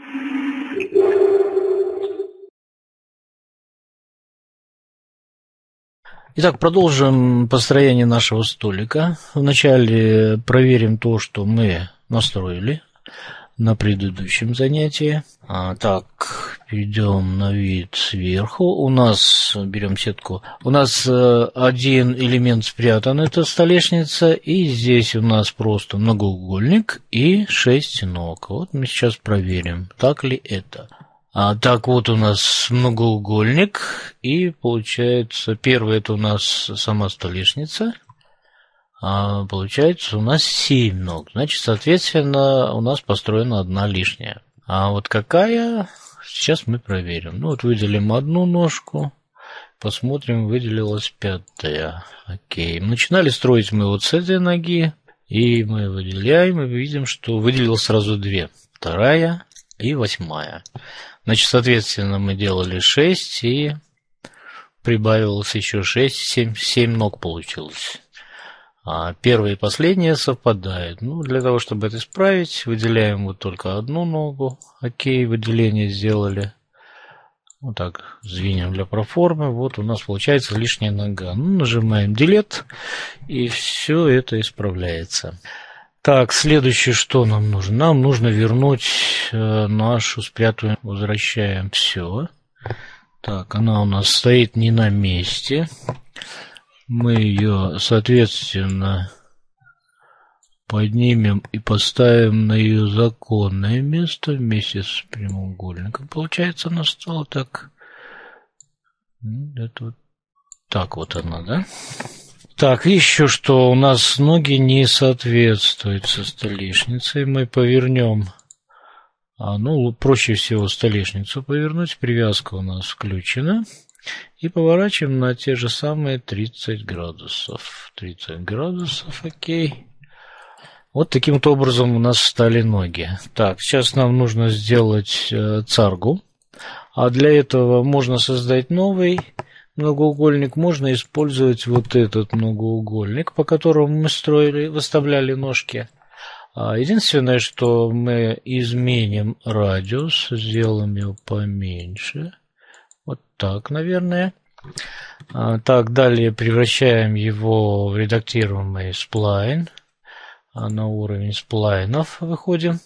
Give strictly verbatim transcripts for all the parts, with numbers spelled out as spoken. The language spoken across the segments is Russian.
Итак, продолжим построение нашего столика. Вначале проверим то, что мы настроили на предыдущем занятии. А, так, перейдем на вид сверху. У нас, берем сетку, у нас э, один элемент спрятан, это столешница, и здесь у нас просто многоугольник и шесть ног. Вот мы сейчас проверим, так ли это. А, так, вот у нас многоугольник, и получается, первый это у нас сама столешница, а получается у нас семь ног, значит, соответственно, у нас построена одна лишняя. А вот какая, сейчас мы проверим. Ну, вот выделим одну ножку, посмотрим, выделилась пятая. Окей, начинали строить мы вот с этой ноги, и мы выделяем, и видим, что выделилось сразу две, вторая и восьмая. Значит, соответственно, мы делали шесть, и прибавилось еще шесть, семь, семь ног получилось. А первые и последние совпадают. Ну, для того, чтобы это исправить, выделяем вот только одну ногу. Окей, выделение сделали. Вот так, сдвинем для проформы. Вот у нас получается лишняя нога. Ну, нажимаем Delete, и все это исправляется. Так, следующее, что нам нужно? Нам нужно вернуть э, нашу спрятанную. Возвращаем все. Так, она у нас стоит не на месте. Мы ее, соответственно, поднимем и поставим на ее законное место вместе с прямоугольником. Получается, она стала так. Это вот так вот она, да? Так, еще что, у нас ноги не соответствуют со столешницей. Мы повернем, а, ну, проще всего столешницу повернуть. Привязка у нас включена. И поворачиваем на те же самые тридцать градусов. тридцать градусов, окей. Вот таким вот образом у нас стали ноги. Так, сейчас нам нужно сделать э, царгу. А для этого можно создать новый многоугольник, можно использовать вот этот многоугольник, по которому мы строили, выставляли ножки. Единственное, что мы изменим радиус, сделаем его поменьше. Вот так, наверное. Так, далее превращаем его в редактируемый сплайн. На уровень сплайнов выходим.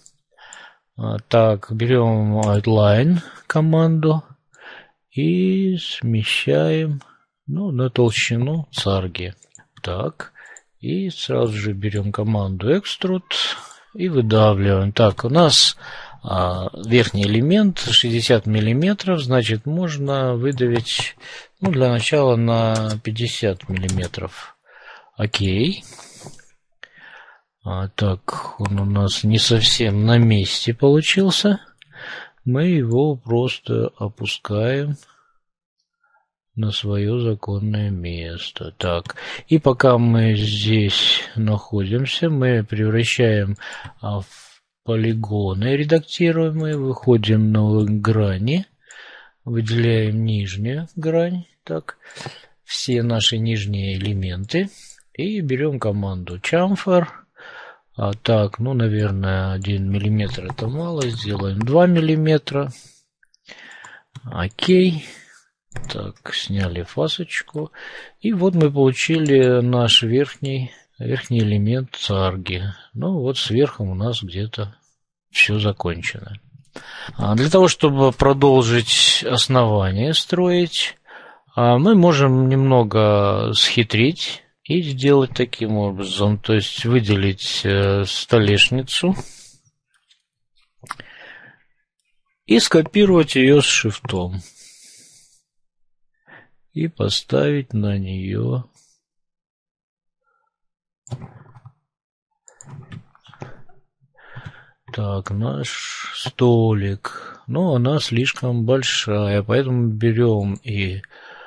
Так, берем outline команду. И смещаем, ну, на толщину царги. Так. И сразу же берем команду Extrude и выдавливаем. Так, у нас а, верхний элемент шестьдесят миллиметров, значит, можно выдавить, ну, для начала на пятьдесят миллиметров. Окей. А, так, он у нас не совсем на месте получился. Мы его просто опускаем на свое законное место. Так, и пока мы здесь находимся, мы превращаем в полигоны редактируемые, выходим на грани, выделяем нижнюю грань, так, все наши нижние элементы, и берем команду Chamfer. А, так, ну, наверное, один миллиметр это мало. Сделаем два миллиметра. Окей. Так, сняли фасочку. И вот мы получили наш верхний, верхний элемент царги. Ну, вот сверху у нас где-то все закончено. А для того, чтобы продолжить основание строить, мы можем немного схитрить. И сделать таким образом, то есть выделить э, столешницу и скопировать ее с шифтом. И поставить на нее так, наш столик. Но она слишком большая, поэтому берем и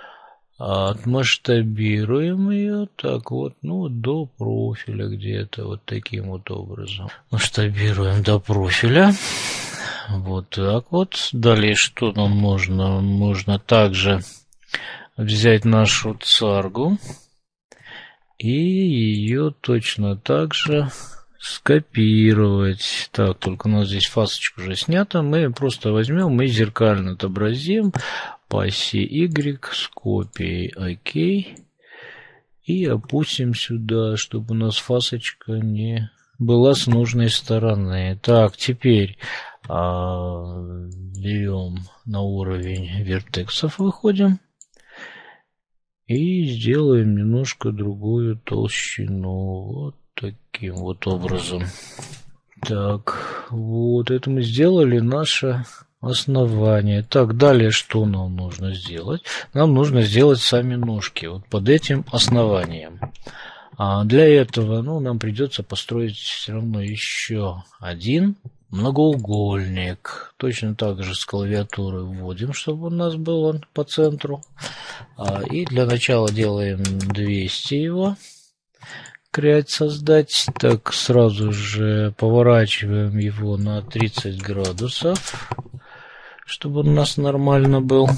отмасштабируем ее, так вот, ну, до профиля где-то, вот таким вот образом. Масштабируем до профиля. Вот так вот. Далее, что нам нужно? Нужно также взять нашу царгу и ее точно так же скопировать. Так, только у нас здесь фасочка уже снята. Мы просто возьмем и зеркально отобразим по оси Y с копией. Окей. И опустим сюда, чтобы у нас фасочка не была с нужной стороны. Так, теперь а, берем на уровень вертексов, выходим. И сделаем немножко другую толщину. Вот таким вот образом. Так, вот это мы сделали наше основание. Так, далее что нам нужно сделать? Нам нужно сделать сами ножки вот под этим основанием. А для этого, ну, нам придется построить все равно еще один многоугольник. Точно так же с клавиатуры вводим, чтобы у нас был он по центру. И для начала делаем двести его. Create создать. Так, сразу же поворачиваем его на тридцать градусов, чтобы он у нас нормально был.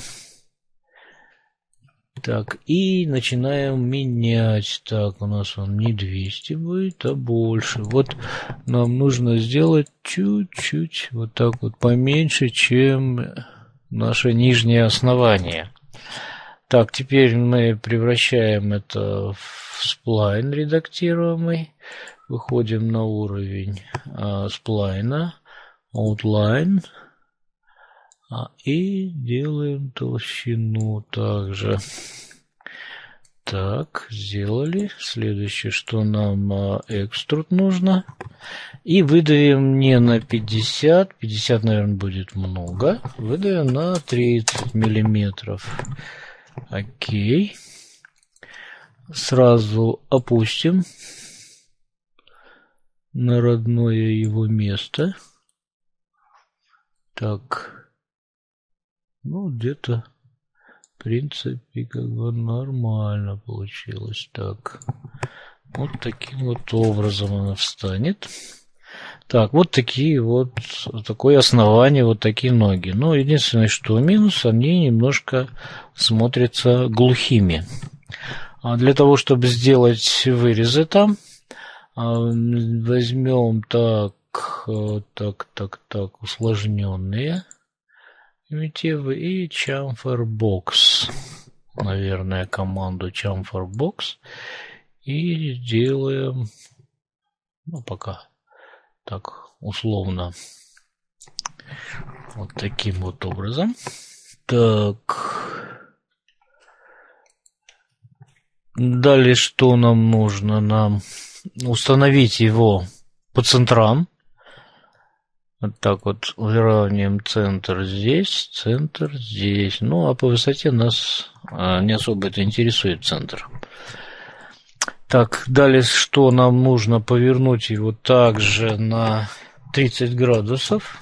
Так, и начинаем менять. Так, у нас он не двести будет, а больше. Вот нам нужно сделать чуть-чуть вот так вот поменьше, чем наше нижнее основание. Так, теперь мы превращаем это в сплайн редактируемый. Выходим на уровень а, сплайна, outline. А, и делаем толщину также. Так, сделали. Следующее, что нам а, экструд нужно. И выдавим не на пятьдесят. пятьдесят, наверное, будет много. Выдавим на тридцать миллиметров. Окей. Сразу опустим на родное его место. Так. Ну, где-то, в принципе, как бы нормально получилось. Так. Вот таким вот образом она встанет. Так, вот такие вот, такое основание, вот такие ноги. Но единственное, что минус, они немножко смотрятся глухими. А для того, чтобы сделать вырезы там, возьмем так, так, так, так, усложненные примитивы и chamfer box. Наверное, команду chamfer box. И делаем, ну, пока так, условно, вот таким вот образом. Так. Далее что нам нужно? Нам установить его по центрам. Вот так вот выравниваем центр здесь, центр здесь. Ну, а по высоте нас а, не особо это интересует, центр. Так, далее что нам нужно? Повернуть его также на тридцать градусов.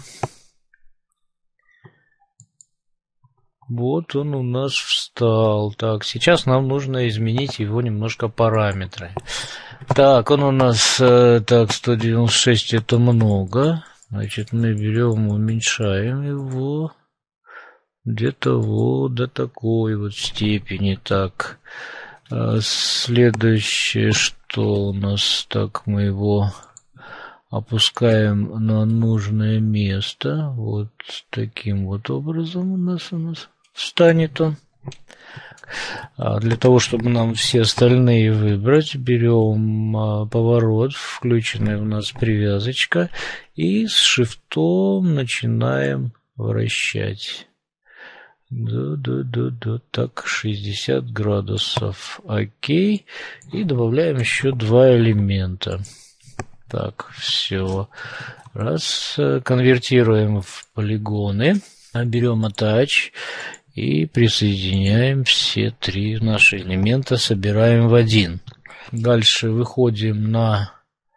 Вот он у нас встал. Так, сейчас нам нужно изменить его немножко параметры. Так, он у нас, э, так, сто девяносто шесть это много. Значит, мы берем, уменьшаем его где-то вот до такой вот степени. Так, а следующее, что у нас, так, мы его опускаем на нужное место. Вот таким вот образом у нас у нас встанет он. А для того, чтобы нам все остальные выбрать, берем а, поворот, включенная у нас привязочка, и с шифтом начинаем вращать. Да, да, да, да, так, шестьдесят градусов. Окей. И добавляем еще два элемента. Так, все. Раз, конвертируем в полигоны. Берем Attach. И присоединяем все три наши элемента, собираем в один. Дальше выходим на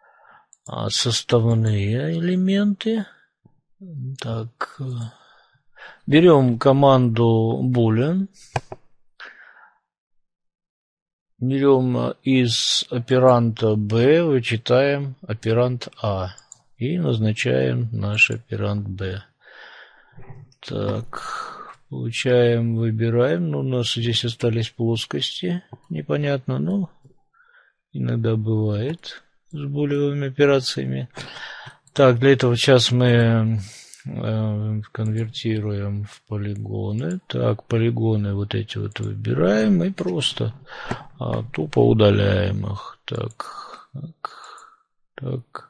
составные элементы. Так, берем команду boolean. Берем из операнта b, вычитаем оперант a. И назначаем наш оперант b. Так. Получаем, выбираем. Ну, у нас здесь остались плоскости. Непонятно, но иногда бывает. с булевыми операциями. Так, для этого сейчас мы э, конвертируем в полигоны. Так, полигоны вот эти вот выбираем и просто а, тупо удаляем их. Так, так, так.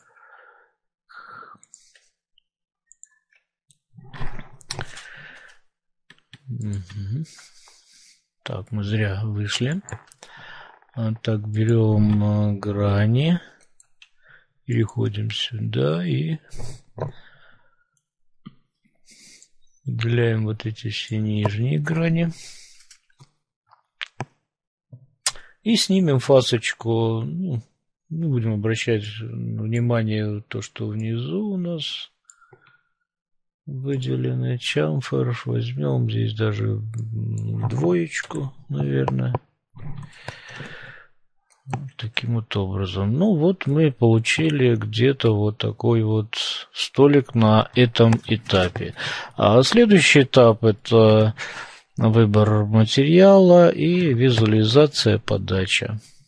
Угу. Так, мы зря вышли. А, так, берем грани. Переходим сюда и удаляем вот эти все нижние грани. И снимем фасочку. Ну, не будем обращать внимание на то, что внизу у нас выделенный chamfer. Возьмем здесь даже двоечку, наверное. Таким вот образом. Ну вот мы получили где-то вот такой вот столик на этом этапе. А следующий этап — это выбор материала и визуализация подачи.